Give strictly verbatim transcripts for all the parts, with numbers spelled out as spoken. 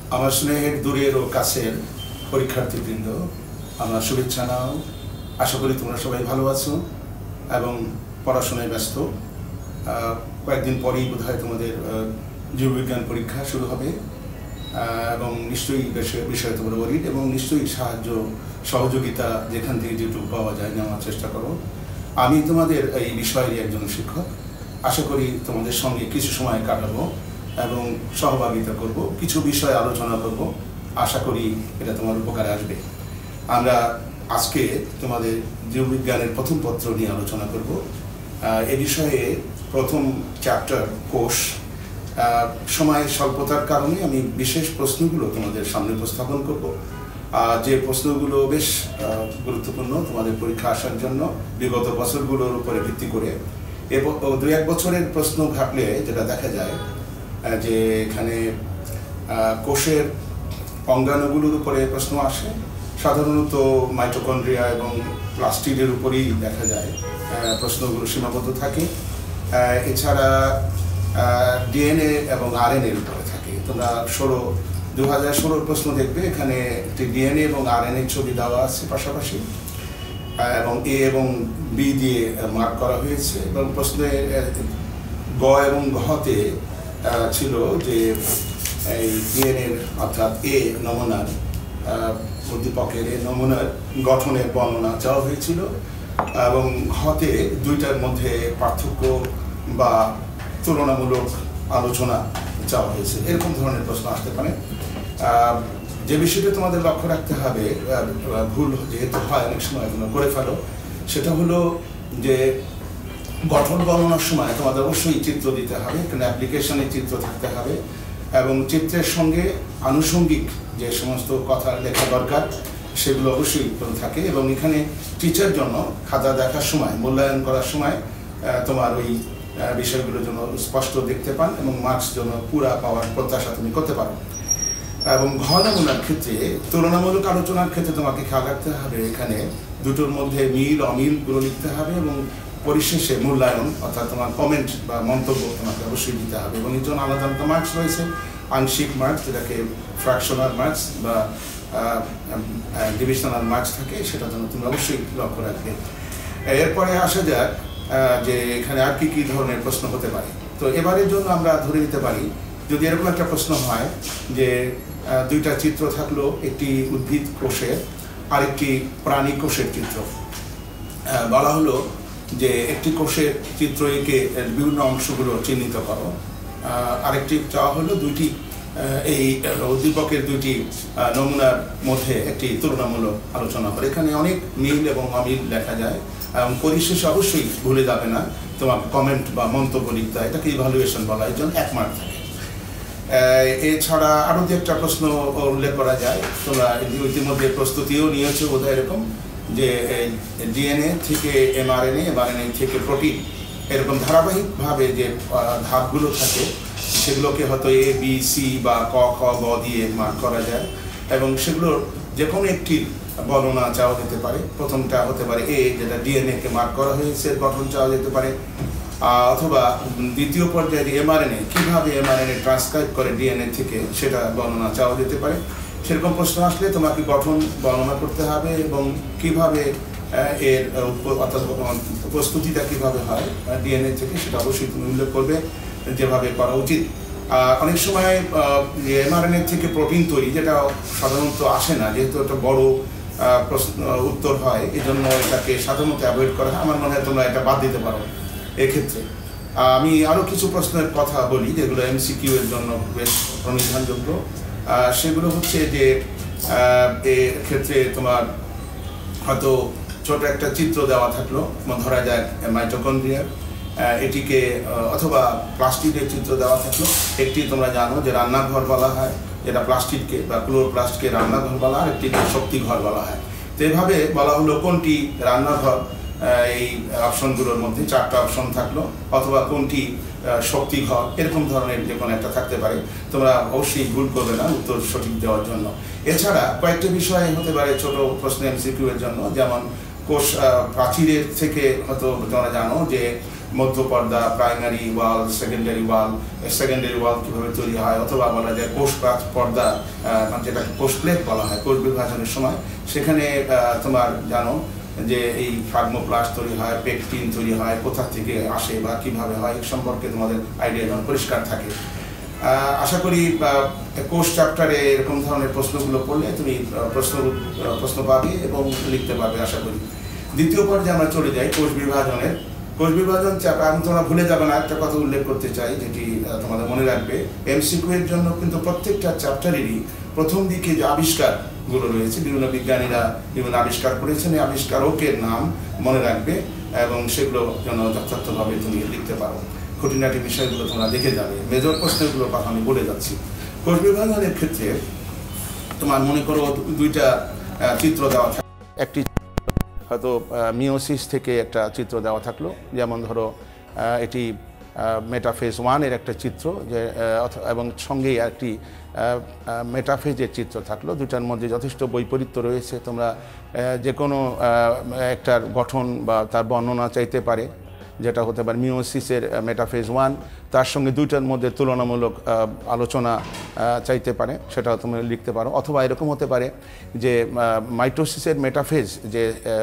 আমার স্নেহের দূরের ও কাছের পরীক্ষার্থীবৃন্দ, আমার শুভেচ্ছা নাও। আশা করি তোমরা সবাই ভালো আছো এবং পড়াশোনায় ব্যস্ত। কয়েকদিন পরেই বোধহয় তোমাদের জীববিজ্ঞান পরীক্ষা শুরু হবে এবং নিশ্চয়ই বিষয়ে তোমরা ওরিড এবং নিশ্চয়ই সাহায্য সহযোগিতা যেখান থেকে যেটুকু পাওয়া যায় নেওয়ার চেষ্টা করো। আমি তোমাদের এই বিষয়েরই একজন শিক্ষক। আশা করি তোমাদের সঙ্গে কিছু সময় কাটাবো এবং সহভাগিতা করব, কিছু বিষয় আলোচনা করব। আশা করি এটা তোমার উপকারে আসবে। আমরা আজকে তোমাদের জীববিজ্ঞানের প্রথম পত্র নিয়ে আলোচনা করব। এ বিষয়ে প্রথম চ্যাপ্টার কোষ। সময়ের স্বল্পতার কারণে আমি বিশেষ প্রশ্নগুলো তোমাদের সামনে উপস্থাপন করব, যে প্রশ্নগুলো বেশ গুরুত্বপূর্ণ তোমাদের পরীক্ষা আসার জন্য বিগত বছরগুলোর উপরে ভিত্তি করে। এবং দু এক বছরের প্রশ্ন ঘাটলে যেটা দেখা যায় যে এখানে কোষের অঙ্গাণুগুলোর উপরে প্রশ্ন আসে, সাধারণত মাইটোকন্ড্রিয়া এবং প্লাস্টিডের উপরেই দেখা যায় প্রশ্নগুলো সীমাবদ্ধ থাকে। এছাড়া ডিএনএ এবং আরএনএর উপরে থাকে। তোমরা ষোলো দু হাজার ষোলোর প্রশ্ন দেখবে, এখানে একটি ডিএনএ এবং আরএনএ ছবি দেওয়া আছে পাশাপাশি এবং এ এবং বি দিয়ে মার্ক করা হয়েছে। এবং প্রশ্নে গ এবং ঘতে ছিল যে এই ডিএনএর অর্থাৎ এ নমুনার উদ্দীপকের এ নমুনার গঠনের বর্ণনা চাওয়া হয়েছিল এবং ঘতে দুইটার মধ্যে পার্থক্য বা তুলনামূলক আলোচনা চাওয়া হয়েছে। এরকম ধরনের প্রশ্ন আসতে পারে। যে বিষয়টা তোমাদের লক্ষ্য রাখতে হবে, ভুল যেহেতু হয় অনেক সময় তোমরা করে ফেলো, সেটা হলো যে গঠন বর্ণনার সময় তোমাদের অবশ্যই চিত্র দিতে হবে, কারণ অ্যাপ্লিকেশনে চিত্র থাকতে হবে এবং চিত্রের সঙ্গে আনুষঙ্গিক যে সমস্ত কথা লেখা দরকার সেগুলো অবশ্যই থাকে। এবং এখানে টিচার জন্য খাতা দেখার সময়, মূল্যায়ন করার সময় তোমার ওই বিষয়গুলোর জন্য স্পষ্ট দেখতে পান এবং মার্কস জন্য পুরা পাওয়ার প্রত্যাশা তুমি করতে পারো। এবং ঘ নমুনার ক্ষেত্রে তুলনামূলক আলোচনার ক্ষেত্রে তোমাকে খেয়াল রাখতে হবে, এখানে দুটোর মধ্যে মিল অমিলগুলো লিখতে হবে এবং পরিশেষে মূল্যায়ন অর্থাৎ তোমার কমেন্ট বা মন্তব্য তোমাকে অবশ্যই দিতে হবে। এবং এর জন্য আলাদা আলাদা মার্কস রয়েছে, আংশিক মার্কস যেটাকে ফ্র্যাকশনাল মার্কস বা ডিভিশনাল মার্কস থাকে, সেটার জন্য তুমি অবশ্যই লক্ষ্য রাখবে। এরপরে আসা যাক যে এখানে আর কি কি ধরনের প্রশ্ন হতে পারে। তো এবারের জন্য আমরা ধরে নিতে পারি, যদি এরকম একটা প্রশ্ন হয় যে দুইটা চিত্র থাকলো, একটি উদ্ভিদ কোষের আরেকটি প্রাণী কোষের চিত্র, বলা হলো যে একটি কোষের চিত্র এঁকে বিভিন্ন অংশগুলো চিহ্নিত করো। আরেকটি চাওয়া হলো দুইটি এই উদ্দীপকের দুইটি নমুনার মধ্যে একটি তুলনামূলক আলোচনা করে। এখানে অনেক মিল এবং অমিল দেখা যায় এবং পরিশেষে অবশ্যই ভুলে যাবে না তোমার কমেন্ট বা মন্তব্য লিখতে হয়, এটাকে ইভালুয়েশন বলা হয়, এর জন্য এক মার্ক থাকে। এছাড়া আরও দু একটা প্রশ্ন উল্লেখ করা যায়, তোমরা ইতিমধ্যে প্রস্তুতিও নিয়েছো বোধহয়, এরকম যে ডিএনএ থেকে এমআরএনএ, এমআরএনএ থেকে প্রোটিন, এরকম ধারাবাহিকভাবে যে ধাপগুলো থাকে সেগুলোকে হয়তো এ বি সি বা ক খ গ দিয়ে মার্ক করা যায় এবং সেগুলোর যে কোনো একটি বর্ণনা চাওয়া যেতে পারে। প্রথমটা হতে পারে এ, যেটা ডিএনএ কে মার্ক করা হয়েছে, গঠন চাওয়া যেতে পারে, অথবা দ্বিতীয় পর্যায়ে এমআরএনএ কীভাবে এমআরএনএ ট্রান্সক্রাইব করে ডিএনএ থেকে সেটা বর্ণনা চাওয়া যেতে পারে। সেরকম প্রশ্ন আসলে তোমাকে গঠন বর্ণনা করতে হবে এবং কিভাবে এর অর্থাৎ প্রস্তুতিটা কীভাবে হয় ডিএনএ থেকে সেটা অবশ্যই তুমি উল্লেখ করবে যেভাবে করা উচিত। অনেক সময় এমআরএনএ থেকে প্রোটিন তৈরি, যেটা সাধারণত আসে না, যেহেতু একটা বড় প্রশ্ন উত্তর হয়, এই জন্য এটাকে সাধারণত অ্যাভয়েড করা হয়। আমার মনে হয় তোমরা এটা বাদ দিতে পারো। এক্ষেত্রে আমি আরও কিছু প্রশ্নের কথা বলি যেগুলো এমসিকিউ এর জন্য বেশ প্রণিধানযোগ্য। সেগুলো হচ্ছে যে এক্ষেত্রে তোমার হয়তো ছোট একটা চিত্র দেওয়া থাকলো, ধরা যায় মাইটোকন্ড্রিয়ার, এটিকে অথবা প্লাস্টিকের চিত্র দেওয়া থাকলো। একটি তোমরা জানো যে রান্নাঘর বলা হয়, যেটা প্লাস্টিককে বা ক্লোরোপ্লাস্টকে রান্নাঘর বলা হয়, একটি শক্তি ঘর বলা হয়। তো এভাবে বলা হলো কোনটি রান্নাঘর, এই অপশনগুলোর মধ্যে চারটা অপশন থাকলো, অথবা কোনটি শক্তি ঘর, এরকম ধরনের যে কোনো একটা থাকতে পারে। তোমরা অবশ্যই ভুল করবে না উত্তর সঠিক দেওয়ার জন্য। এছাড়া কয়েকটি বিষয় হতে পারে ছোট প্রশ্ন এমসিকিউ এর জন্য, যেমন কোষ প্রাচীরের থেকে হয়তো তোমরা জানো যে মধ্যপর্দা, primary wall, secondary wall, secondary wall কীভাবে তৈরি হয়, অথবা বলা যায় কোষ পর্দা, যেটা কোষ প্লেট বলা হয় কোষ বিভাজনের সময়। সেখানে তোমার জানো যে এই ফ্রাগমোপ্লাস্ট তৈরি হয়, পেকটিন তৈরি হয়, কোথা থেকে আসে বা কীভাবে হয় সম্পর্কে তোমাদের আইডিয়া যেন পরিষ্কার থাকে। আশা করি কোষ চ্যাপ্টারে এরকম ধরনের প্রশ্নগুলো পড়লে তুমি প্রশ্ন প্রশ্ন পাবে এবং লিখতে পারবে আশা করি। দ্বিতীয় পর্যায়ে আমরা চলে যাই কোষ বিভাজনের। কোষ বিভাজন চ্যাপ্টার আমি তোমরা ভুলে যাবে না, একটা কথা উল্লেখ করতে চাই যেটি তোমাদের মনে রাখবে। এমসিকিউ এর জন্য কিন্তু প্রত্যেকটা চ্যাপ্টারেরই প্রথম দিকে যে আবিষ্কারগুলো রয়েছে, বিভিন্ন বিজ্ঞানীরা বিভিন্ন আবিষ্কার করেছেন, এই আবিষ্কারকের নাম মনে রাখবে এবং সেগুলো যেন যথার্থভাবে তুমি লিখতে পারো। খুঁটিনাটি বিষয়গুলো তোমরা দেখে যাবে। মেজর প্রশ্নগুলোর কথা আমি বলে যাচ্ছি। কোষ বিভাজনের ক্ষেত্রে তোমার মনে করো দুইটা চিত্র দেওয়া থাকে, একটি হয়তো মিওসিস থেকে একটা চিত্র দেওয়া থাকলো, যেমন ধরো এটি মেটাফেজ ওয়ানের একটা চিত্র, যে এবং সঙ্গেই একটি মেটাফেজের চিত্র থাকলো। দুটার মধ্যে যথেষ্ট বৈপরীত্য রয়েছে। তোমরা যে কোনো একটার গঠন বা তার বর্ণনা চাইতে পারে, যেটা হতে পারে মিওসিসের মেটাফেজ ওয়ান, তার সঙ্গে দুইটার মধ্যে তুলনামূলক আলোচনা চাইতে পারে, সেটাও তুমি লিখতে পারো। অথবা এরকম হতে পারে যে মাইটোসিসের মেটাফেজ যে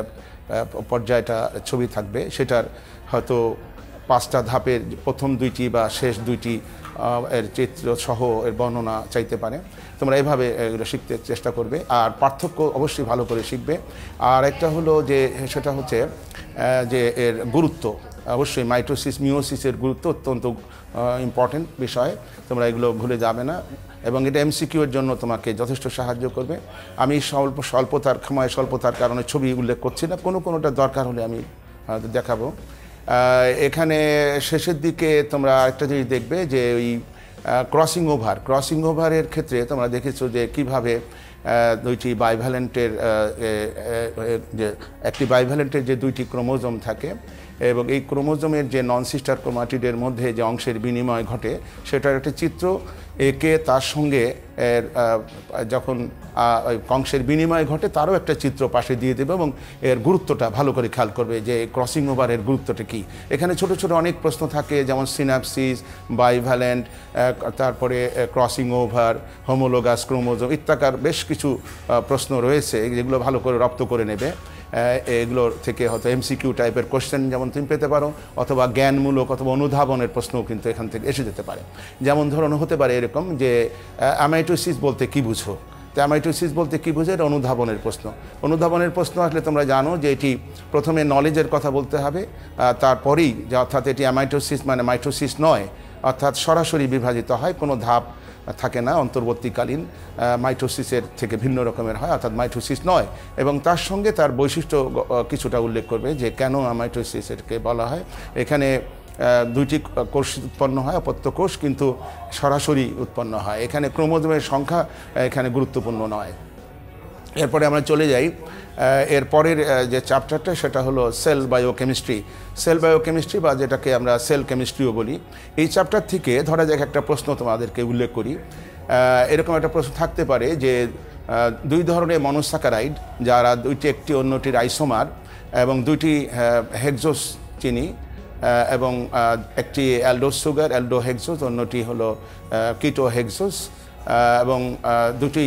পর্যায়টা ছবি থাকবে, সেটার হয়তো পাঁচটা ধাপের প্রথম দুইটি বা শেষ দুইটি এর চিত্র সহ এর বর্ণনা চাইতে পারে। তোমরা এভাবে এগুলো শিখতে চেষ্টা করবে, আর পার্থক্য অবশ্যই ভালো করে শিখবে। আর একটা হলো যে সেটা হচ্ছে যে এর গুরুত্ব, অবশ্যই মাইটোসিস মিওসিসের গুরুত্ব অত্যন্ত ইম্পর্টেন্ট বিষয়, তোমরা এগুলো ভুলে যাবে না। এবং এটা এমসিকিউ এর জন্য তোমাকে যথেষ্ট সাহায্য করবে। আমি স্বল্প স্বল্পতার সময় স্বল্পতার কারণে ছবি উল্লেখ করছি না, কোনো কোনোটা দরকার হলে আমি দেখাবো। এখানে শেষের দিকে তোমরা একটা জিনিস দেখবে যে ওই ক্রসিং ওভার ক্রসিং ওভারের ক্ষেত্রে তোমরা দেখেছো যে কীভাবে দুইটি বাইভ্যালেন্টের যে একটি বাইভ্যালেন্টের যে দুইটি ক্রোমোজোম থাকে এবং এই ক্রোমোজোমের যে নন সিস্টার ক্রোমাটিডের মধ্যে যে অংশের বিনিময় ঘটে, সেটার একটি চিত্র একে তার সঙ্গে যখন অংশের বিনিময় ঘটে তারও একটা চিত্র পাশে দিয়ে দেবে এবং এর গুরুত্বটা ভালো করে খেয়াল করবে যে ক্রসিং ওভারের গুরুত্বটা কী। এখানে ছোট ছোট অনেক প্রশ্ন থাকে, যেমন সিনাপসিস, বাইভ্যালেন্ট, তারপরে ক্রসিং ওভার, হোমোলোগাস ক্রোমোজোম ইত্যাকার বেশ কিছু প্রশ্ন রয়েছে, যেগুলো ভালো করে রপ্ত করে নেবে। এগুলোর থেকে হয়তো এমসিকিউ টাইপের কোশ্চেন যেমন তুমি পেতে পারো, অথবা জ্ঞানমূলক অথবা অনুধাবনের প্রশ্নও কিন্তু এখান থেকে এসে যেতে পারে। যেমন ধরুন হতে পারে এরকম যে অ্যামাইটোসিস বলতে কী বুঝো, তো অ্যামাইটোসিস বলতে কী বুঝে, এটা অনুধাবনের প্রশ্ন। অনুধাবনের প্রশ্ন আসলে তোমরা জানো যে এটি প্রথমে নলেজের কথা বলতে হবে, তারপরেই যে অর্থাৎ এটি অ্যামাইটোসিস মানে মাইটোসিস নয়, অর্থাৎ সরাসরি বিভাজিত হয়, কোনো ধাপ থাকে না, অন্তর্বর্তীকালীন মাইটোসিসের থেকে ভিন্ন রকমের হয়, অর্থাৎ মাইটোসিস নয়। এবং তার সঙ্গে তার বৈশিষ্ট্য কিছুটা উল্লেখ করবে যে কেন মাইটোসিসকে বলা হয়। এখানে দুইটি কোষ উৎপন্ন হয়, অপত্য কোষ, কিন্তু সরাসরি উৎপন্ন হয়। এখানে ক্রোমোজোমের সংখ্যা এখানে গুরুত্বপূর্ণ নয়। এরপরে আমরা চলে যাই এর পরের যে চ্যাপ্টারটা, সেটা হলো সেল বায়োকেমিস্ট্রি। সেল বায়োকেমিস্ট্রি বা যেটাকে আমরা সেল কেমিস্ট্রিও বলি। এই চ্যাপ্টার থেকে ধরা যাক একটা প্রশ্ন তোমাদেরকে উল্লেখ করি। এরকম একটা প্রশ্ন থাকতে পারে যে দুই ধরনের মনোস্যাকারাইড, যারা দুইটি একটি অন্যটির আইসোমার এবং দুইটি হেক্সোস চিনি, এবং একটি অ্যালডোস সুগার অ্যালডো হেক্সোস, অন্যটি হলো কিটো হেক্সোস, এবং দুটি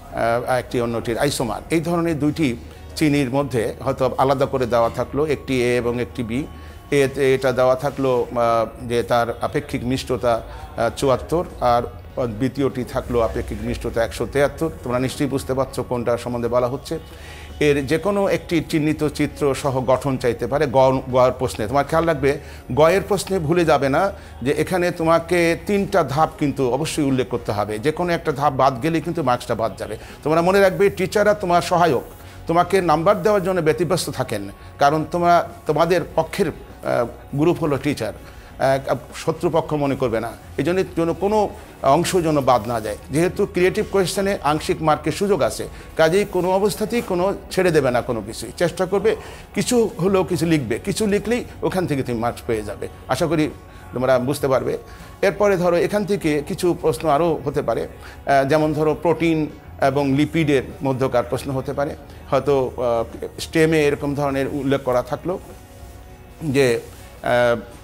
একটি অন্যটির আইসোমার। এই ধরনের দুইটি চিনির মধ্যে হয়তো আলাদা করে দেওয়া থাকলো, একটি এ এবং একটি বি। এতে এটা দেওয়া থাকলো যে তার আপেক্ষিক মিষ্টতা চুয়াত্তর, আর দ্বিতীয়টি থাকলো আপেক্ষিক মিষ্টতা একশো তেয়াত্তর। তোমরা নিশ্চয়ই বুঝতে পারছো কোনটার সম্বন্ধে বলা হচ্ছে। এর যে কোনো একটি চিহ্নিত চিত্র সহ গঠন চাইতে পারে গ গয়ের প্রশ্নে। তোমার খেয়াল রাখবে গয়ের প্রশ্নে ভুলে যাবে না যে এখানে তোমাকে তিনটা ধাপ কিন্তু অবশ্যই উল্লেখ করতে হবে, যে কোনো একটা ধাপ বাদ গেলেই কিন্তু মার্কসটা বাদ যাবে। তোমরা মনে রাখবে টিচাররা তোমার সহায়ক, তোমাকে নাম্বার দেওয়ার জন্য ব্যতিব্যস্ত থাকেন, কারণ তোমরা তোমাদের পক্ষের গ্রুপ হলো টিচার, শত্রুপক্ষ মনে করবে না। এই জন্য যেন কোনো অংশ যেন বাদ না যায়, যেহেতু ক্রিয়েটিভ কোয়েশ্চেনে আংশিক মার্কের সুযোগ আছে, কাজেই কোনো অবস্থাতেই কোনো ছেড়ে দেবে না, কোনো কিছুই চেষ্টা করবে কিছু হলেও কিছু লিখবে, কিছু লিখলেই ওখান থেকে তুমি মার্কস পেয়ে যাবে। আশা করি তোমরা বুঝতে পারবে। এরপরে ধরো এখান থেকে কিছু প্রশ্ন আরও হতে পারে, যেমন ধরো প্রোটিন এবং লিপিডের মধ্যকার প্রশ্ন হতে পারে। হয়তো স্টেমে এরকম ধরনের উল্লেখ করা থাকলো যে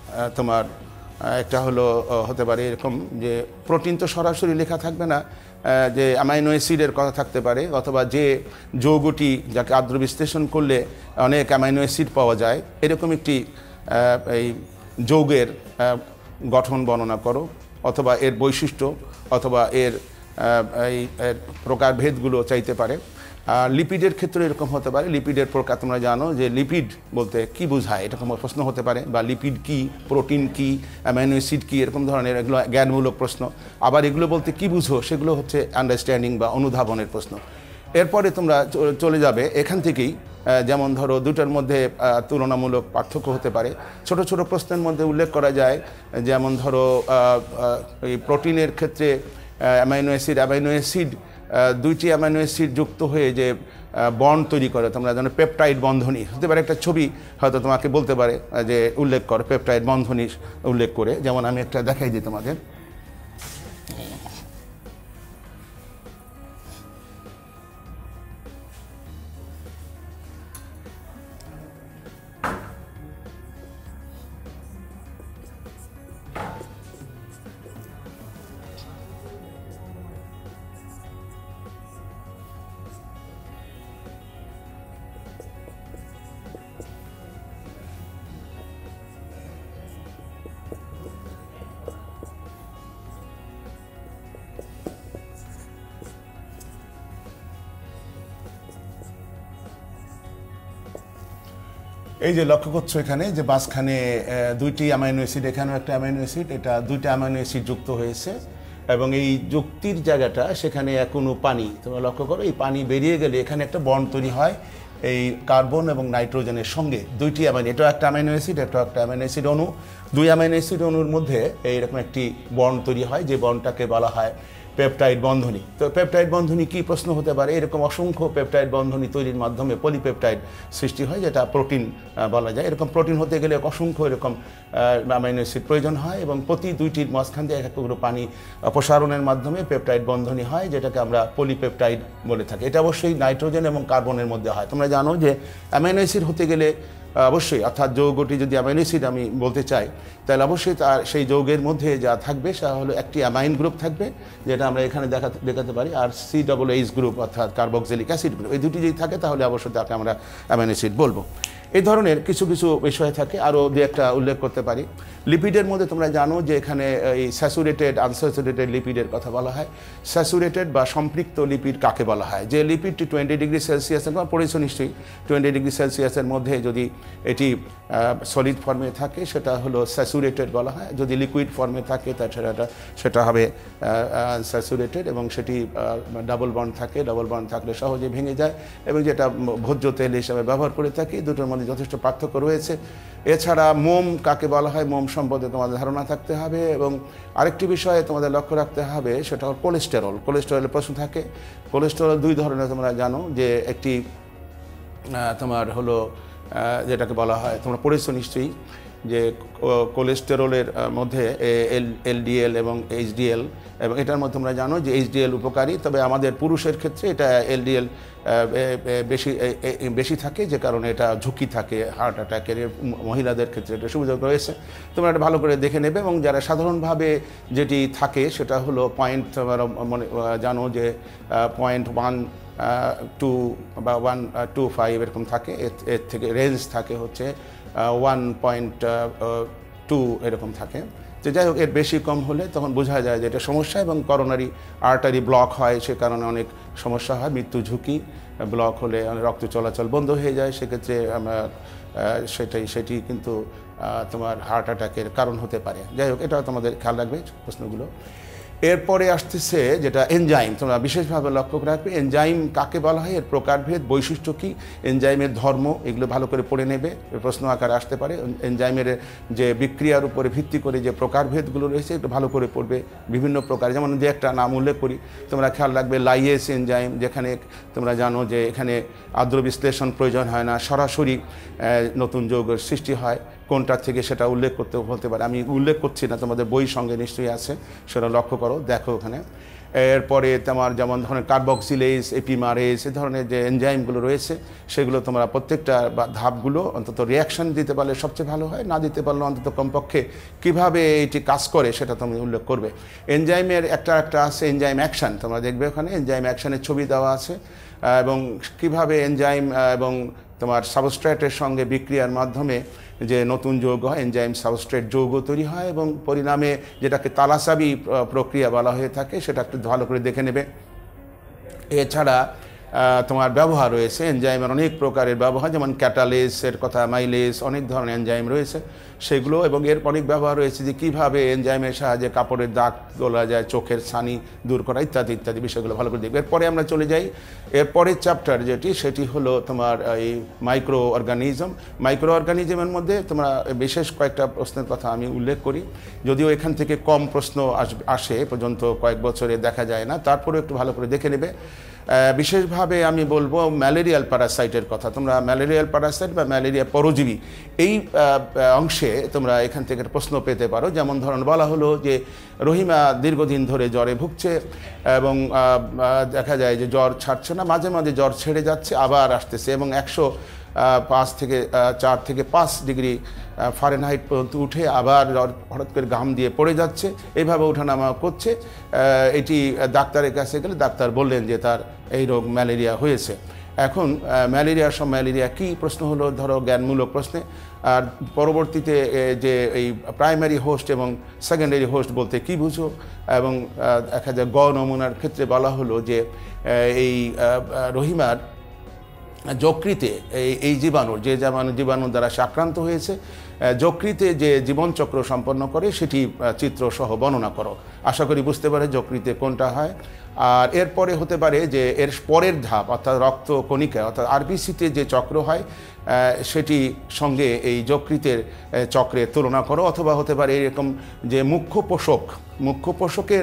তোমার একটা হলো হতে পারে এরকম যে প্রোটিন তো সরাসরি লেখা থাকবে না, যে অ্যামাইনো অ্যাসিডের কথা থাকতে পারে, অথবা যে যৌগটি যাকে আদ্র বিশ্লেষণ করলে অনেক অ্যামাইনো অ্যাসিড পাওয়া যায় এরকম একটি এই যৌগের গঠন বর্ণনা করো, অথবা এর বৈশিষ্ট্য, অথবা এর এই প্রকারভেদগুলো চাইতে পারে। আর লিপিডের ক্ষেত্রে এরকম হতে পারে, লিপিডের প্রকার তোমরা জানো যে লিপিড বলতে কি বোঝায় এরকম প্রশ্ন হতে পারে, বা লিপিড কি, প্রোটিন কি, অ্যামাইনো অ্যাসিড কি, এরকম ধরনের এগুলো জ্ঞানমূলক প্রশ্ন। আবার এগুলো বলতে কি বুঝো সেগুলো হচ্ছে আন্ডারস্ট্যান্ডিং বা অনুধাবনের প্রশ্ন। এরপরে তোমরা চলে যাবে এখান থেকেই, যেমন ধরো দুটার মধ্যে তুলনামূলক পার্থক্য হতে পারে। ছোট ছোট প্রশ্নের মধ্যে উল্লেখ করা যায়, যেমন ধরো এই প্রোটিনের ক্ষেত্রে অ্যামাইনো অ্যাসিড অ্যামাইনো অ্যাসিড দুইটি অ্যামাইনো অ্যাসিড যুক্ত হয়ে যে বন্ড তৈরি করে, তোমরা জানো পেপটাইড বন্ধনী হতে পারে। একটা ছবি হয়তো তোমাকে বলতে পারে যে উল্লেখ করো পেপটাইড বন্ধনী উল্লেখ করে, যেমন আমি একটা দেখাই দিই তোমাদের। এই যে লক্ষ্য করছো এখানে যে মাঝখানে দুইটি অ্যামাইনো অ্যাসিড, এখানেও একটা অ্যামাইনো অ্যাসিড, এটা দুইটা অ্যামাইনো অ্যাসিড যুক্ত হয়েছে, এবং এই যুক্তির জায়গাটা সেখানে কোনো পানি, তোমরা লক্ষ্য করো এই পানি বেরিয়ে গেলে এখানে একটা বন্ড তৈরি হয় এই কার্বন এবং নাইট্রোজেনের সঙ্গে। দুইটি অ্যামাইনো, এটাও একটা অ্যামাইনো অ্যাসিড, এটাও একটা অ্যামাইনো অ্যাসিড অণু, দুই অ্যামাইনো অ্যাসিড অণুর মধ্যে এইরকম একটি বন্ড তৈরি হয়, যে বন্ডটাকে বলা হয় পেপটাইড বন্ধনী। তো পেপটাইড বন্ধনী কি প্রশ্ন হতে পারে, এরকম অসংখ্য পেপটাইড বন্ধনী তৈরির মাধ্যমে পলিপেপটাইড সৃষ্টি হয়, যেটা প্রোটিন বলা যায়। এরকম প্রোটিন হতে গেলে অসংখ্য এরকম অ্যামাইনো অ্যাসিড প্রয়োজন হয়, এবং প্রতি দুইটির মাঝখান দিয়ে এক এক টুকরো পানি অপসারণের মাধ্যমে পেপটাইড বন্ধনী হয়, যেটাকে আমরা পলিপেপটাইড বলে থাকি। এটা অবশ্যই নাইট্রোজেন এবং কার্বনের মধ্যে হয়। তোমরা জানো যে অ্যামাইনো অ্যাসিড হতে গেলে অবশ্যই, অর্থাৎ যৌগটি যদি অ্যামাইনো অ্যাসিড আমি বলতে চাই, তাহলে অবশ্যই তার সেই যৌগের মধ্যে যা থাকবে সেটা হলো একটি অ্যামাইন গ্রুপ থাকবে, যেটা আমরা এখানে দেখাতে দেখাতে পারি, আর সি ডবল এইচ গ্রুপ অর্থাৎ কার্বক্সিলিক অ্যাসিড গ্রুপ। এই দুটি যদি থাকে তাহলে অবশ্যই তাকে আমরা অ্যামাইনো অ্যাসিড বলবো। এই ধরনের কিছু কিছু বিষয় থাকে, আরও দু একটা উল্লেখ করতে পারি। লিপিডের মধ্যে তোমরা জানো যে এখানে এই স্যাচুরেটেড আনস্যাচুরেটেড লিপিডের কথা বলা হয়। স্যাচুরেটেড বা সম্পৃক্ত লিপিড কাকে বলা হয়, যে লিপিডটি টোয়েন্টি ডিগ্রি সেলসিয়াসের বা পড়েছো নিশ্চয়ই, টোয়েন্টি ডিগ্রি সেলসিয়াসের মধ্যে যদি এটি সলিড ফর্মে থাকে সেটা হলো স্যাচুরেটেড বলা হয়, যদি লিকুইড ফর্মে থাকে তাছাড়া সেটা হবে স্যাচুরেটেড, এবং সেটি ডাবল বন্ড থাকে, ডাবল বন্ড থাকলে সহজে ভেঙে যায়, এবং যেটা ভোজ্য তেল হিসাবে ব্যবহার করে থাকি। দুটোর মধ্যে যথেষ্ট পার্থক্য রয়েছে। এছাড়া মোম কাকে বলা হয়, মোম সম্পর্কে তোমাদের ধারণা থাকতে হবে। এবং আরেকটি বিষয়ে তোমাদের লক্ষ্য রাখতে হবে, সেটা হল কোলেস্টেরল। কোলেস্টেরলের প্রশ্ন থাকে। কোলেস্টেরল দুই ধরনের তোমরা জানো, যে একটি তোমার হলো যেটাকে বলা হয়, তোমরা পড়েছো নিশ্চয়ই, যে কোলেস্টেরলের মধ্যে এল এলডিএল এবং এইচডিএল, এবং এটার মধ্যে তোমরা জানো যে এইচডিএল উপকারী, তবে আমাদের পুরুষের ক্ষেত্রে এটা এলডিএল বেশি বেশি থাকে, যে কারণে এটা ঝুঁকি থাকে হার্ট অ্যাটাকের। মহিলাদের ক্ষেত্রে এটা সুযোগ রয়েছে, তোমরা এটা ভালো করে দেখে নেবে। এবং যারা সাধারণভাবে যেটি থাকে সেটা হলো পয়েন্ট, তোমরা মনে জানো যে পয়েন্ট ওয়ান টু বা ওয়ান টু ফাইভ এরকম থাকে, এর থেকে রেঞ্জ থাকে হচ্ছে ওয়ান পয়েন্ট টু এরকম থাকে। যে যাই হোক, এর বেশি কম হলে তখন বোঝা যায় যে এটা সমস্যা, এবং করোনারি আর্টারি ব্লক হয়, সে কারণে অনেক সমস্যা হয়, মৃত্যু ঝুঁকি। ব্লক হলে রক্ত চলাচল বন্ধ হয়ে যায়, সেক্ষেত্রে আমরা সেটাই সেটি কিন্তু তোমার হার্ট অ্যাটাকের কারণ হতে পারে। যাই হোক, এটা তোমাদের খেয়াল রাখবে প্রশ্নগুলো। এরপরে আসতেছে যেটা এনজাইম, তোমরা বিশেষভাবে লক্ষ্য রাখবে এনজাইম কাকে বলা হয়, এর প্রকারভেদ, বৈশিষ্ট্য কী, এনজাইমের ধর্ম, এগুলো ভালো করে পড়ে নেবে, প্রশ্ন আকারে আসতে পারে। এনজাইমের যে বিক্রিয়ার উপরে ভিত্তি করে যে প্রকারভেদগুলো রয়েছে একটু ভালো করে পড়বে, বিভিন্ন প্রকার। যেমন যে একটা নাম উল্লেখ করি, তোমরা খেয়াল রাখবে লাইয়েস এনজাইম, যেখানে তোমরা জানো যে এখানে আদ্র বিশ্লেষণ প্রয়োজন হয় না, সরাসরি নতুন যৌগের সৃষ্টি হয়। কোনটার থেকে সেটা উল্লেখ করতে বলতে পারে, আমি উল্লেখ করছি না, তোমাদের বই সঙ্গে নিশ্চয়ই আছে, সেটা লক্ষ্য করো, দেখো ওখানে। এরপরে তোমার যেমন ধরনের কার্বক্সিলেজ, এপিমারেজ, এ ধরনের যে এনজাইমগুলো রয়েছে সেগুলো তোমরা প্রত্যেকটা ধাপগুলো অন্তত রিয়াকশন দিতে পারলে সবচেয়ে ভালো হয়, না দিতে পারলে অন্তত কমপক্ষে কীভাবে এটি কাজ করে সেটা তুমি উল্লেখ করবে। এনজাইমের একটা একটা আছে এনজাইম অ্যাকশন, তোমরা দেখবে ওখানে এনজাইম অ্যাকশনের ছবি দেওয়া আছে এবং কিভাবে এনজাইম এবং তোমার সাবস্ট্রেটের সঙ্গে বিক্রিয়ার মাধ্যমে যে নতুন যৌগ হয়, এনজাইম সাবস্ট্রেট যৌগ তৈরি হয় এবং পরিণামে যেটাকে তালাসাবি প্রক্রিয়া বলা হয়ে থাকে সেটা একটু ভালো করে দেখে নেবে। এছাড়া তোমার ব্যবহার রয়েছে এনজাইমের অনেক প্রকারের ব্যবহার, যেমন ক্যাটালেসের কথা, মাইলেস, অনেক ধরনের এনজাইম রয়েছে সেগুলো, এবং এর অনেক ব্যবহার রয়েছে যে কীভাবে এনজাইমের সাহায্যে কাপড়ের দাগ তোলা যায়, চোখের ছানি দূর করা ইত্যাদি ইত্যাদি বিষয়গুলো ভালো করে দেখবে। এরপরে আমরা চলে যাই এরপরের চ্যাপ্টার যেটি, সেটি হলো তোমার এই মাইক্রো অর্গানিজম। মাইক্রো অর্গানিজমের মধ্যে তোমরা বিশেষ কয়েকটা প্রশ্নের কথা আমি উল্লেখ করি, যদিও এখান থেকে কম প্রশ্ন আসে পর্যন্ত কয়েক বছরে দেখা যায় না, তারপরেও একটু ভালো করে দেখে নেবে। বিশেষভাবে আমি বলবো ম্যালেরিয়াল প্যারাসাইটের কথা। তোমরা ম্যালেরিয়াল প্যারাসাইট বা ম্যালেরিয়া পরজীবী এই অংশে তোমরা এখান থেকে প্রশ্ন পেতে পারো। যেমন ধরুন বলা হলো যে রহিমা দীর্ঘদিন ধরে জ্বরে ভুগছে এবং দেখা যায় যে জ্বর ছাড়ছে না, মাঝে মাঝে জ্বর ছেড়ে যাচ্ছে আবার আসতেছে এবং একশো পাঁচ থেকে চার থেকে পাঁচ ডিগ্রি ফারেনহাইট পর্যন্ত উঠে আবার হঠাৎ করে ঘাম দিয়ে পড়ে যাচ্ছে, এইভাবে ওঠানামা করছে। এটি ডাক্তারের কাছে গেলে ডাক্তার বললেন যে তার এই রোগ ম্যালেরিয়া হয়েছে। এখন ম্যালেরিয়ার সব ম্যালেরিয়া কী প্রশ্ন হলো, ধরো জ্ঞানমূলক প্রশ্নে। আর পরবর্তীতে যে এই প্রাইমারি হোস্ট এবং সেকেন্ডারি হোস্ট বলতে কী বুঝো, এবং দেখা যায় গ নমুনার ক্ষেত্রে বলা হলো যে এই রহিমার যকৃতে এই এই জীবাণুর যে জীবাণু জীবাণু দ্বারা সে আক্রান্ত হয়েছে, যকৃতে যে জীবনচক্র সম্পন্ন করে সেটি চিত্রসহ বর্ণনা করো। আশা করি বুঝতে পারে যকৃতে কোনটা হয়। আর এরপরে হতে পারে যে এর পরের ধাপ অর্থাৎ রক্ত কণিকা অর্থাৎ আরবিসিতে যে চক্র হয় সেটি সঙ্গে এই যকৃতের চক্রের তুলনা করো, অথবা হতে পারে এরকম যে মুখ্য পোষক মুখ্য পোষকের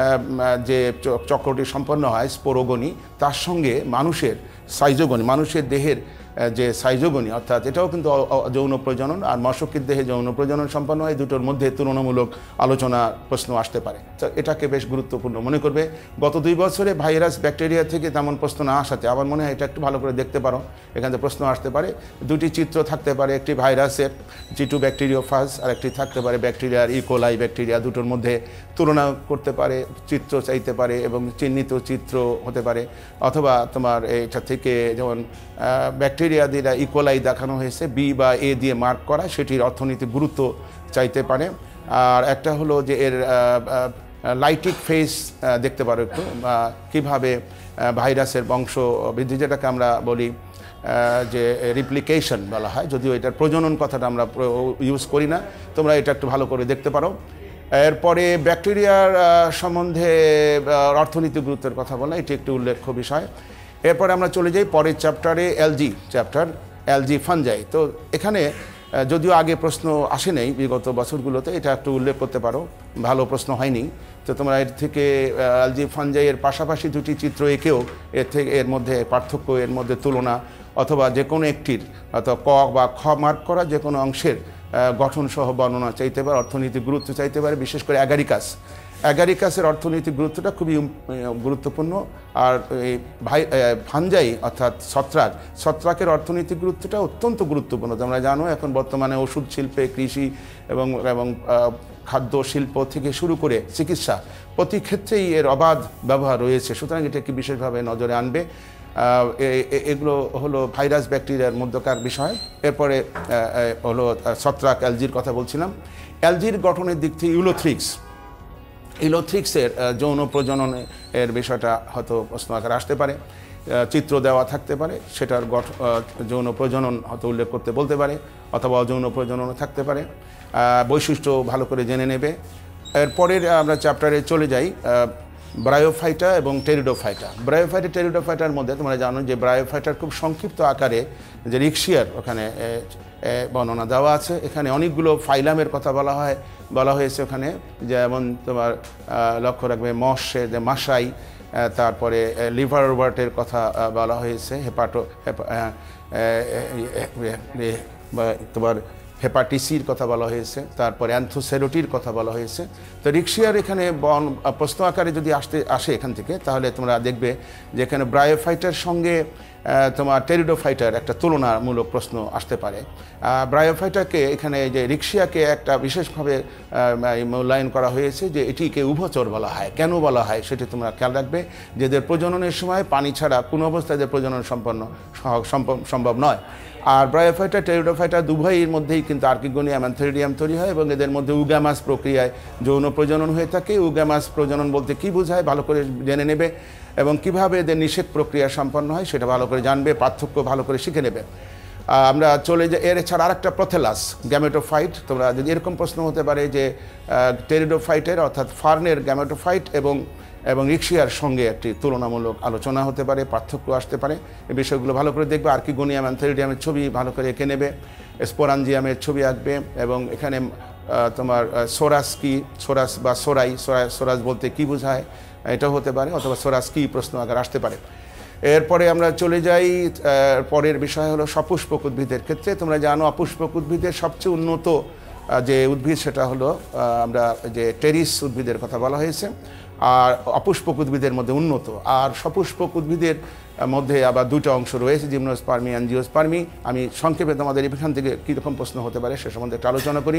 যে চক্রটি সম্পন্ন হয় স্পোরোগনি, তার সঙ্গে মানুষের সাইজোগনি, মানুষের দেহের যে সাইজোগনি অর্থাৎ এটাও কিন্তু যৌন প্রজনন, আর মশকির দেহে যৌন প্রজনন সম্পন্ন হয়, দুটোর মধ্যে তুলনামূলক আলোচনা প্রশ্ন আসতে পারে। তো এটাকে বেশ গুরুত্বপূর্ণ মনে করবে। গত দুই বছরে ভাইরাস ব্যাকটেরিয়া থেকে তেমন প্রশ্ন না আসাতে আমার মনে হয় এটা একটু ভালো করে দেখতে পারো, এখান থেকে প্রশ্ন আসতে পারে। দুটি চিত্র থাকতে পারে, একটি ভাইরাসের জি টু ব্যাকটেরিওফাজ আর একটি থাকতে পারে ব্যাকটেরিয়ার ইকোলাই ব্যাকটেরিয়া, দুটোর মধ্যে তুলনা করতে পারে, চিত্র চাইতে পারে এবং চিহ্নিত চিত্র হতে পারে। অথবা তোমার এটা থেকে যেমন ব্যাকটেরিয়া দিয়ে ইকোলাই দেখানো হয়েছে, বি বা এ দিয়ে মার্ক করা, সেটির অর্থনৈতিক গুরুত্ব চাইতে পারে। আর একটা হলো যে এর লাইটিক ফেস দেখতে পারো একটু, কিভাবে ভাইরাসের বংশ বৃদ্ধি, যেটাকে আমরা বলি যে রিপ্লিকেশন বলা হয়, যদিও এটার প্রজনন কথাটা আমরা ইউজ করি না, তোমরা এটা একটু ভালো করে দেখতে পারো। এরপরে ব্যাকটেরিয়ার সম্বন্ধে অর্থনৈতিক গুরুত্বের কথা বলা, এটি একটি উল্লেখ্য বিষয়। এরপরে আমরা চলে যাই পরের চ্যাপ্টারে, এলজি চ্যাপ্টার, এলজি ফানজাই। তো এখানে যদিও আগে প্রশ্ন আসে নেই বিগত বছরগুলোতে, এটা একটু উল্লেখ করতে পারো, ভালো প্রশ্ন হয়নি। তো তোমরা এর থেকে এলজি ফানজাইয়ের পাশাপাশি দুটি চিত্র এঁকেও এর থেকে এর মধ্যে পার্থক্য, এর মধ্যে তুলনা, অথবা যে কোনো একটির অথবা ক বা খ মার্ক করা যে কোনো অংশের গঠন সহ বর্ণনা চাইতে পারে, অর্থনৈতিক গুরুত্ব চাইতে পারে। বিশেষ করে অ্যাগারিকাস, অ্যাগারিকাসের অর্থনৈতিক গুরুত্বটা খুবই গুরুত্বপূর্ণ। আর এই ভাই ফানজাই অর্থাৎ ছত্রাক, ছত্রাকের অর্থনৈতিক গুরুত্বটা অত্যন্ত গুরুত্বপূর্ণ। তোমরা জানো এখন বর্তমানে ওষুধ শিল্পে, কৃষি এবং এবং খাদ্য শিল্প থেকে শুরু করে চিকিৎসা প্রতি ক্ষেত্রেই এর অবাধ ব্যবহার রয়েছে, সুতরাং এটাকে বিশেষভাবে নজরে আনবে। এগুলো হলো ভাইরাস ব্যাকটেরিয়ার মধ্যকার বিষয়। এরপরে হলো ছত্রাক, অ্যালজির কথা বলছিলাম। অ্যালজির গঠনের দিক থেকে ইউলোথ্রিক্স, ইউলোথ্রিক্সের যৌন প্রজননের বিষয়টা হয়তো প্রশ্ন আকারে আসতে পারে, চিত্র দেওয়া থাকতে পারে, সেটার গঠন যৌন প্রজনন হয়তো উল্লেখ করতে বলতে পারে, অথবা অযৌন প্রজননও থাকতে পারে। বৈশিষ্ট্য ভালো করে জেনে নেবে। এরপরের আমরা চ্যাপ্টারে চলে যাই ব্রায়োফাইটা এবং টেরিডোফাইটা। ব্রায়োফাইটা টেরিডোফাইটার মধ্যে তোমরা জানো যে ব্রায়োফাইটার খুব সংক্ষিপ্ত আকারে যে রিক্সিয়ার ওখানে বর্ণনা দেওয়া আছে। এখানে অনেকগুলো ফাইলামের কথা বলা হয় বলা হয়েছে ওখানে, যেমন তোমার লক্ষ্য রাখবে মশের যে মাসাই, তারপরে লিভার ওভার্টের কথা বলা হয়েছে, হেপাটো তোমার হেপাটিসির কথা বলা হয়েছে, তারপরে অ্যান্থোসেরোটির কথা বলা হয়েছে। তো রিক্সিয়ার এখানে প্রশ্ন আকারে যদি আসতে আসে এখান থেকে, তাহলে তোমরা দেখবে যে এখানে ব্রায়োফাইটার সঙ্গে তোমার টেরিডোফাইটার একটা তুলনামূলক প্রশ্ন আসতে পারে। ব্রায়োফাইটাকে এখানে যে রিক্সিয়াকে একটা বিশেষভাবে মূল্যায়ন করা হয়েছে যে এটিকে উভচর বলা হয়। কেন বলা হয় সেটি তোমরা খেয়াল রাখবে, যে এদের প্রজননের সময় পানি ছাড়া কোনো অবস্থায় এদের প্রজনন সম্পন্ন সম্ভব নয়। আর ব্রায়োফাইটা টেরিডোফাইটা উভয়ের মধ্যেই কিন্তু আর্কিগোনিয়াম অ্যান্থেরিডিয়াম তৈরি হয় এবং এদের মধ্যে উগ্যামাস প্রক্রিয়ায় যৌন প্রজনন হয়ে থাকে। উগ্যামাস প্রজনন বলতে কী বোঝায় ভালো করে জেনে নেবে, এবং কিভাবে এদের নিষেক প্রক্রিয়া সম্পন্ন হয় সেটা ভালো করে জানবে, পার্থক্য ভালো করে শিখে নেবে। আমরা চলে যাই এর ছাড়া আরেকটা প্রথেলাস গ্যামেটোফাইট। তোমরা যদি এরকম প্রশ্ন হতে পারে যে টেরিডোফাইটের অর্থাৎ ফার্নের গ্যামেটোফাইট এবং এবং রিক্সিয়ার সঙ্গে একটি তুলনামূলক আলোচনা হতে পারে, পার্থক্য আসতে পারে, এই বিষয়গুলো ভালো করে দেখবে। আর্কিগোনিয়াম অ্যান্থেরিডিয়ামের ছবি ভালো করে এঁকে নেবে, স্পোরাঞ্জিয়ামের ছবি আঁকবে, এবং এখানে তোমার সোরাস কি, সোরাস বা সোরাই, সোরাস বলতে কী বোঝায় এটাও হতে পারে, অথবা সোরাস কি প্রশ্ন আকার আসতে পারে। এরপরে আমরা চলে যাই, পরের বিষয় হলো সপুষ্পক উদ্ভিদের ক্ষেত্রে। তোমরা জানো অপুষ্পক উদ্ভিদের সবচেয়ে উন্নত যে উদ্ভিদ সেটা হলো আমরা যে টেরিস উদ্ভিদের কথা বলা হয়েছে, আর অপুষ্পক উদ্ভিদের মধ্যে উন্নত। আর সপুষ্পক উদ্ভিদের মধ্যে আবার দুটো অংশ রয়েছে, জিমনোস্পার্মি, অ্যাঞ্জিওস্পার্মি। আমি সংক্ষেপে তোমাদের এখান থেকে কীরকম প্রশ্ন হতে পারে সে সম্বন্ধে একটা আলোচনা করি।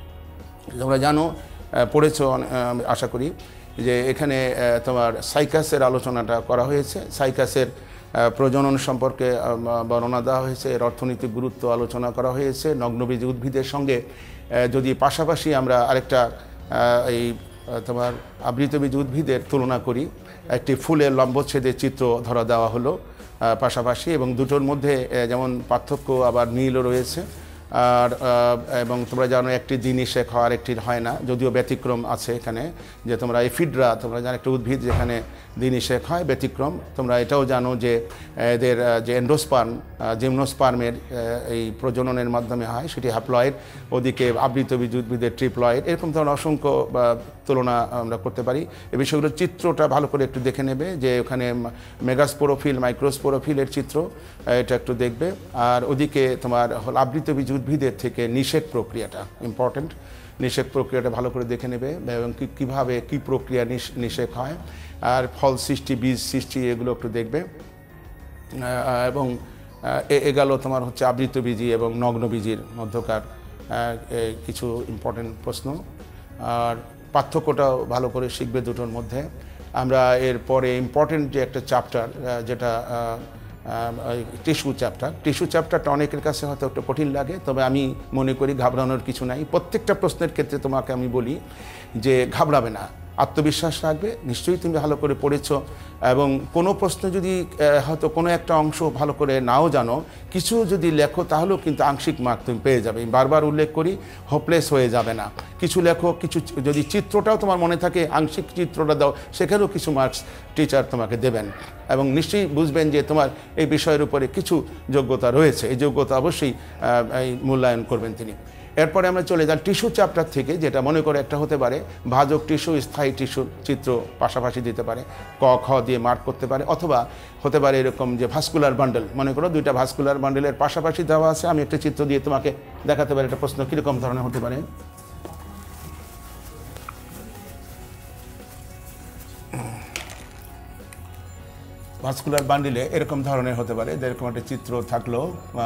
তোমরা জানো, পড়েছো আশা করি, যে এখানে তোমার সাইকাসের আলোচনাটা করা হয়েছে। সাইকাসের প্রজনন সম্পর্কে বর্ণনা দেওয়া হয়েছে, এর অর্থনৈতিক গুরুত্ব আলোচনা করা হয়েছে। নগ্নবীজি উদ্ভিদের সঙ্গে যদি পাশাপাশি আমরা আরেকটা এই তোমার আবৃতবীজ উদ্ভিদের তুলনা করি, একটি ফুলের লম্বচ্ছেদের চিত্র ধরা দেওয়া হলো পাশাপাশি, এবং দুটোর মধ্যে যেমন পার্থক্য আবার মিলও রয়েছে। আর এবং তোমরা জানো একটি দিন নিষেক হয়, আরেকটির হয় না, যদিও ব্যতিক্রম আছে এখানে, যে তোমরা এফিড্রা তোমরা জানো একটা উদ্ভিদ যেখানে দিন নিষেক হয়, ব্যতিক্রম। তোমরা এটাও জানো যে এদের যে এন্ডোস্পার্ম, জিমনোস্পার্মের এই প্রজননের মাধ্যমে হয়, সেটি হ্যাপ্লয়েড, ওদিকে আবৃতবীজ উদ্ভিদের ট্রিপ্লয়েড। এরকম ধরনের অসংখ্য তুলনা আমরা করতে পারি। এই বিষয়গুলোর চিত্রটা ভালো করে একটু দেখে নেবে, যে ওখানে মেগাস্পোরোফিল, মাইক্রোস্পোরোফিলের চিত্র, এটা একটু দেখবে। আর ওদিকে তোমার আবৃতবীজ উদ্ভিদের থেকে নিষেক প্রক্রিয়াটা ইম্পর্টেন্ট, নিষেক প্রক্রিয়াটা ভালো করে দেখে নেবে, এবং কীভাবে কী প্রক্রিয়া নিষেক হয়, আর ফল সৃষ্টি, বীজ সৃষ্টি, এগুলো একটু দেখবে। এবং এ গেল তোমার হচ্ছে আবৃতবীজি এবং নগ্নবীজির মধ্যকার কিছু ইম্পর্টেন্ট প্রশ্ন, আর পার্থক্যটাও ভালো করে শিখবে দুটোর মধ্যে। আমরা এরপরে ইম্পর্টেন্ট যে একটা চ্যাপ্টার, যেটা টিস্যু চ্যাপ্টার, টিস্যু চ্যাপ্টারটা অনেকের কাছে হয়তো একটু কঠিন লাগে, তবে আমি মনে করি ঘাবড়ানোর কিছু নাই। প্রত্যেকটা প্রশ্নের ক্ষেত্রে তোমাকে আমি বলি যে ঘাবড়াবে না, আত্মবিশ্বাস রাখবে। নিশ্চয়ই তুমি ভালো করে পড়েছো, এবং কোনো প্রশ্ন যদি হয়তো কোনো একটা অংশ ভালো করে নাও জানো, কিছু যদি লেখো তাহলেও কিন্তু আংশিক মার্ক তুমি পেয়ে যাবে। আমি বারবার উল্লেখ করি, হোপলেস হয়ে যাবে না। কিছু লেখো, কিছু যদি চিত্রটাও তোমার মনে থাকে, আংশিক চিত্রটা দাও, সেখানেও কিছু মার্কস টিচার তোমাকে দেবেন, এবং নিশ্চয়ই বুঝবেন যে তোমার এই বিষয়ের উপরে কিছু যোগ্যতা রয়েছে। এই যোগ্যতা অবশ্যই এই মূল্যায়ন করবেন তিনি। এরপরে আমরা চলে যাই টিস্যু চ্যাপ্টার থেকে, যেটা মনে করে একটা হতে পারে ভাজক টিস্যু, স্থায়ী টিস্যুর চিত্র পাশাপাশি দিতে পারে, ক খ দিয়ে মার্ক করতে পারে, অথবা হতে পারে এরকম যে ভাস্কুলার বান্ডেল, মনে করো দুইটা ভাস্কুলার বান্ডেলের পাশাপাশি দেওয়া আছে, আমি একটা চিত্র দিয়ে তোমাকে দেখাতে পারি একটা প্রশ্ন কীরকম ধরনের হতে পারে। ভাস্কুলার বান্ডেলে এরকম ধরনের হতে পারে, এরকম একটা চিত্র থাকলো।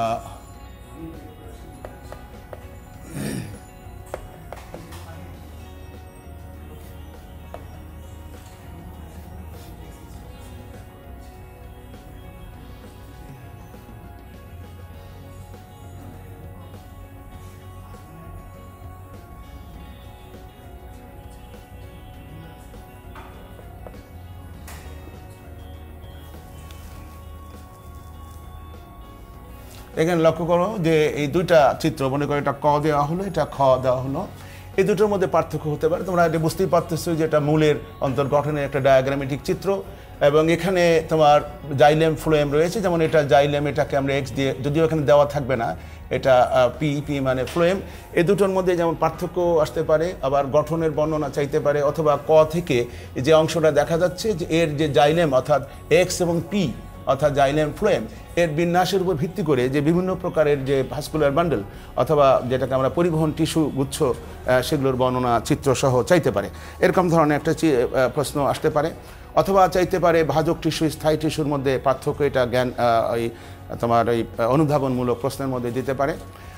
এখানে লক্ষ্য করো যে এই দুইটা চিত্র, মনে করো এটা ক দেওয়া হলো, এটা খ দেওয়া হলো, এই দুটোর মধ্যে পার্থক্য হতে পারে। তোমরা এটা বুঝতেই পারতেছো যে এটা মূলের অন্তর্গঠনের একটা ডায়াগ্রামেটিক চিত্র, এবং এখানে তোমার জাইলেম ফ্লোয়েম রয়েছে, যেমন এটা জাইলেম, এটাকে আমরা এক্স দিয়ে, যদিও এখানে দেওয়া থাকবে না, এটা পি, পি মানে ফ্লোয়েম। এই দুটোর মধ্যে যেমন পার্থক্য আসতে পারে, আবার গঠনের বর্ণনা চাইতে পারে, অথবা ক থেকে যে অংশটা দেখা যাচ্ছে যে এর যে জাইলেম অর্থাৎ এক্স এবং পি অর্থাৎ জাইলেম ফ্লোয়েম এর বিন্যাসের উপর ভিত্তি করে যে বিভিন্ন প্রকারের যে ভাস্কুলার বান্ডেল অথবা যেটাকে আমরা পরিবহন টিস্যু গুচ্ছ সেগুলোর বর্ণনা চিত্রসহ চাইতে পারে, এরকম ধরনের একটা প্রশ্ন আসতে পারে। অথবা চাইতে পারে ভাজক টিস্যু স্থায়ী টিস্যুর মধ্যে পার্থক্য, এটা জ্ঞান ওই তোমার ওই অনুধাবনমূলক প্রশ্নের মধ্যে দিতে পারে।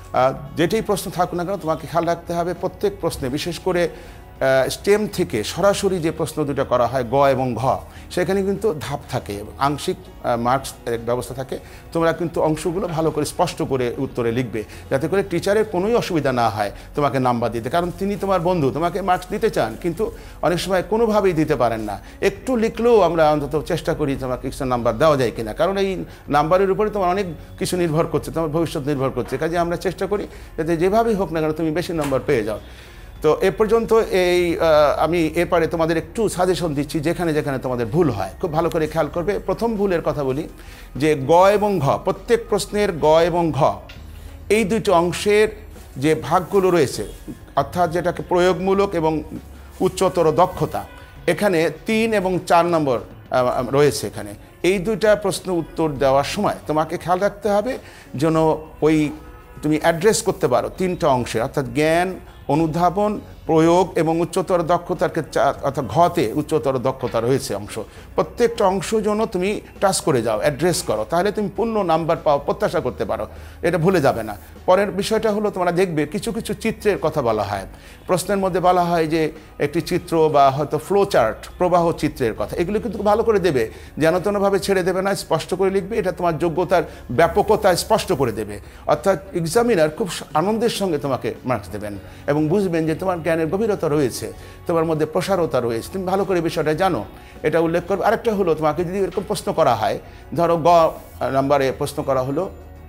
যেটাই প্রশ্ন থাকুক না কেন তোমাকে খেয়াল রাখতে হবে প্রত্যেক প্রশ্নে, বিশেষ করে স্টেম থেকে সরাসরি যে প্রশ্ন দুটো করা হয় গ এবং ঘ, সেখানে কিন্তু ধাপ থাকে, আংশিক মার্কস ব্যবস্থা থাকে। তোমরা কিন্তু অংশগুলো ভালো করে স্পষ্ট করে উত্তরে লিখবে, যাতে করে টিচারের কোনোই অসুবিধা না হয় তোমাকে নাম্বার দিতে, কারণ তিনি তোমার বন্ধু, তোমাকে মার্কস দিতে চান কিন্তু অনেক সময় কোনোভাবেই দিতে পারেন না। একটু লিখলেও আমরা অন্তত চেষ্টা করি তোমাকে কিছু নাম্বার দেওয়া যায় কিনা, কারণ এই নাম্বারের উপরে তোমার অনেক কিছু নির্ভর করছে, তোমার ভবিষ্যৎ নির্ভর করছে। কাজে আমরা চেষ্টা করি যাতে যেভাবেই হোক না কেন তুমি বেশি নাম্বার পেয়ে যাও। তো এ পর্যন্ত এই আমি এরপরে তোমাদের একটু সাজেশন দিচ্ছি যেখানে যেখানে তোমাদের ভুল হয়, খুব ভালো করে খেয়াল করবে। প্রথম ভুলের কথা বলি যে গ এবং ঘ, প্রত্যেক প্রশ্নের গ এবং ঘ এই দুটো অংশের যে ভাগগুলো রয়েছে, অর্থাৎ যেটাকে প্রয়োগমূলক এবং উচ্চতর দক্ষতা, এখানে তিন এবং চার নম্বর রয়েছে। এখানে এই দুইটা প্রশ্ন উত্তর দেওয়ার সময় তোমাকে খেয়াল রাখতে হবে যেন ওই তুমি অ্যাড্রেস করতে পারো তিনটা অংশে, অর্থাৎ জ্ঞান, অনুধাবন, প্রয়োগ এবং উচ্চতর দক্ষতার অর্থাৎ ঘতে উচ্চতর দক্ষতা রয়েছে অংশ। প্রত্যেকটা অংশ যেন তুমি টাচ করে যাও, অ্যাড্রেস করো, তাহলে তুমি পূর্ণ নাম্বার পাও, প্রত্যাশা করতে পারো, এটা ভুলে যাবে না। পরের বিষয়টা হলো তোমরা দেখবে কিছু কিছু চিত্রের কথা বলা হয় প্রশ্নের মধ্যে, বলা হয় যে একটি চিত্র বা হয়তো ফ্লো চার্ট, প্রবাহ চিত্রের কথা, এগুলো কিন্তু ভালো করে দেবে, যেন তেনভাবে ছেড়ে দেবে না, স্পষ্ট করে লিখবে। এটা তোমার যোগ্যতার ব্যাপকতা স্পষ্ট করে দেবে, অর্থাৎ এক্সামিনার খুব আনন্দের সঙ্গে তোমাকে মার্কস দেবেন এবং বুঝবেন যে তোমার জ্ঞানের গভীরতা রয়েছে, তোমার মধ্যে প্রসারতা রয়েছে, তুমি ভালো করে বিষয়টা জানো, এটা উল্লেখ করবে। আরেকটা হলো তোমাকে যদি এরকম প্রশ্ন করা হয়, ধরো গ নাম্বারে প্রশ্ন করা হলো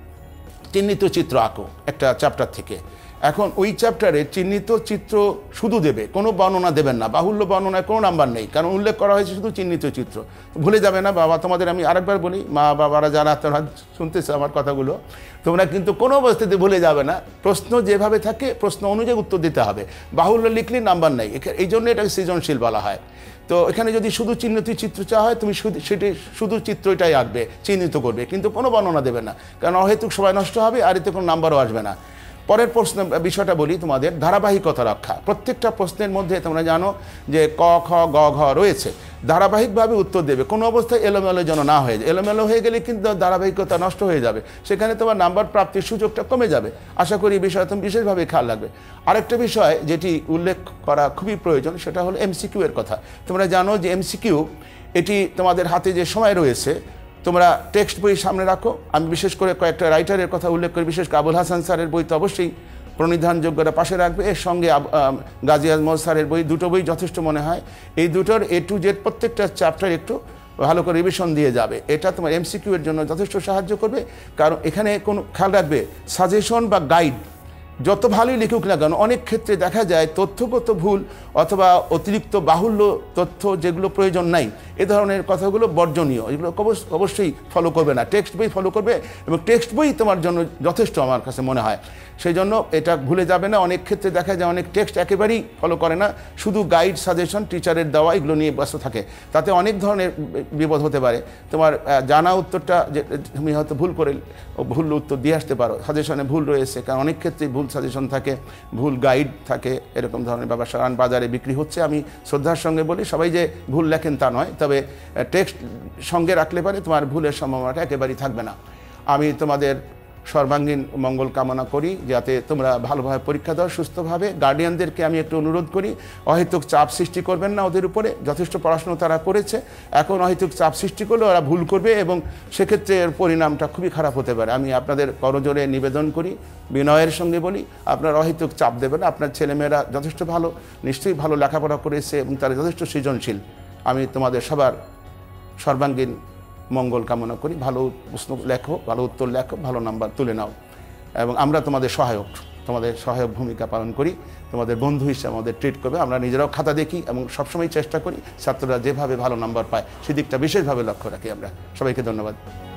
চিহ্নিত চিত্র আঁকো একটা চ্যাপ্টার থেকে, এখন ওই চ্যাপ্টারে চিহ্নিত চিত্র শুধু দেবে, কোনো বর্ণনা দেবেন না, বাহুল্য বর্ণনায় কোনো নাম্বার নেই, কারণ উল্লেখ করা হয়েছে শুধু চিহ্নিত চিত্র। ভুলে যাবে না বাবা, তোমাদের আমি আরেকবার বলি, মা বাবারা যারা তোমরা শুনতেছে আমার কথাগুলো, তোমরা কিন্তু কোনো অবস্থাতে ভুলে যাবে না, প্রশ্ন যেভাবে থাকে প্রশ্ন অনুযায়ী উত্তর দিতে হবে, বাহুল্য লিখলে নাম্বার নেই, এই জন্য এটাকে সৃজনশীল বলা হয়। তো এখানে যদি শুধু চিহ্নিত চিত্র চাওয়া হয়, তুমি শুধু সেটি শুধু চিত্রটাই আঁকবে, চিহ্নিত করবে, কিন্তু কোনো বর্ণনা দেবে না, কারণ অহেতুক সময় নষ্ট হবে আর এতে কোনো নাম্বারও আসবে না। পরের প্রশ্ন বিষয়টা বলি তোমাদের, ধারাবাহিকতা রক্ষা। প্রত্যেকটা প্রশ্নের মধ্যে তোমরা জানো যে ক খ গ ঘ রয়েছে, ধারাবাহিকভাবে উত্তর দেবে, কোনো অবস্থায় এলোমেলো যেন না হয়ে যায়, এলোমেলো হয়ে গেলে কিন্তু ধারাবাহিকতা নষ্ট হয়ে যাবে, সেখানে তোমার নাম্বার প্রাপ্তির সুযোগটা কমে যাবে। আশা করি এই বিষয়ে তুমি বিশেষভাবে খেয়াল রাখবে। আরেকটা বিষয় যেটি উল্লেখ করা খুবই প্রয়োজন, সেটা হলো এমসিকিউ এর কথা। তোমরা জানো যে এমসিকিউ এটি তোমাদের হাতে যে সময় রয়েছে, তোমরা টেক্সট বই সামনে রাখো। আমি বিশেষ করে কয়েকটা রাইটারের কথা উল্লেখ করি, বিশেষ করে আবুল হাসান স্যারের বই তো অবশ্যই প্রণিধানযোগ্যতা পাশে রাখবে, এর সঙ্গে গাজী আজমল স্যারের বই, দুটো বই যথেষ্ট মনে হয়। এই দুটোর এ টু জেড প্রত্যেকটা চ্যাপ্টার একটু ভালো করে রিভিশন দিয়ে যাবে, এটা তোমার এমসিকিউ এর জন্য যথেষ্ট সাহায্য করবে। কারণ এখানে কোনো খেয়াল রাখবে, সাজেশন বা গাইড যত ভালোই লিখুক না কেন, অনেক ক্ষেত্রে দেখা যায় তথ্যগত ভুল অথবা অতিরিক্ত বাহুল্য তথ্য যেগুলো প্রয়োজন নাই, এ ধরনের কথাগুলো বর্জনীয়, এগুলো অবশ্যই ফলো করবে না, টেক্সট বই ফলো করবে, এবং টেক্সট বই তোমার জন্য যথেষ্ট আমার কাছে মনে হয়। সেই জন্য এটা ভুলে যাবে না। অনেক ক্ষেত্রে দেখা যায় অনেক টেক্সট একেবারেই ফলো করে না, শুধু গাইড, সাজেশন, টিচারের দেওয়া এগুলো নিয়ে ব্যস্ত থাকে, তাতে অনেক ধরনের বিপদ হতে পারে। তোমার জানা উত্তরটা যে তুমি হয়তো ভুল করে ভুল উত্তর দিয়ে আসতে পারো, সাজেশনে ভুল রয়েছে, কারণ অনেক ক্ষেত্রে ভুল সাজেশন থাকে, ভুল গাইড থাকে, এরকম ধরনের ব্যাপার সারান বাজারে বিক্রি হচ্ছে। আমি শ্রদ্ধার সঙ্গে বলি, সবাই যে ভুল লেখেন তা নয়, তবে টেক্সট সঙ্গে রাখলে পারে তোমার ভুলের সম্ভাবনাটা একেবারেই থাকবে না। আমি তোমাদের সর্বাঙ্গীন মঙ্গল কামনা করি, যাতে তোমরা ভালোভাবে পরীক্ষা দাও সুস্থভাবে। গার্ডিয়ানদেরকে আমি একটু অনুরোধ করি, অহেতুক চাপ সৃষ্টি করবেন না ওদের উপরে, যথেষ্ট পড়াশোনা তারা করেছে, এখন অহেতুক চাপ সৃষ্টি করলে ওরা ভুল করবে এবং সেক্ষেত্রে এর পরিণামটা খুবই খারাপ হতে পারে। আমি আপনাদের করজোরে নিবেদন করি, বিনয়ের সঙ্গে বলি, আপনার অহেতুক চাপ দেবেন। আপনার ছেলেমেয়েরা যথেষ্ট ভালো, নিশ্চয়ই ভালো লেখাপড়া করেছে এবং তারা যথেষ্ট সৃজনশীল। আমি তোমাদের সবার সর্বাঙ্গীন মঙ্গল কামনা করি। ভালো প্রশ্ন লেখো, ভালো উত্তর লেখো, ভালো নাম্বার তুলে নাও, এবং আমরা তোমাদের সহায়ক, তোমাদের সহায়ক ভূমিকা পালন করি, তোমাদের বন্ধু হিসেবে আমাদের ট্রিট করবে। আমরা নিজেরাও খাতা দেখি এবং সবসময় চেষ্টা করি ছাত্ররা যেভাবে ভালো নাম্বার পায় সেদিকটা বিশেষভাবে লক্ষ্য রাখি আমরা। সবাইকে ধন্যবাদ।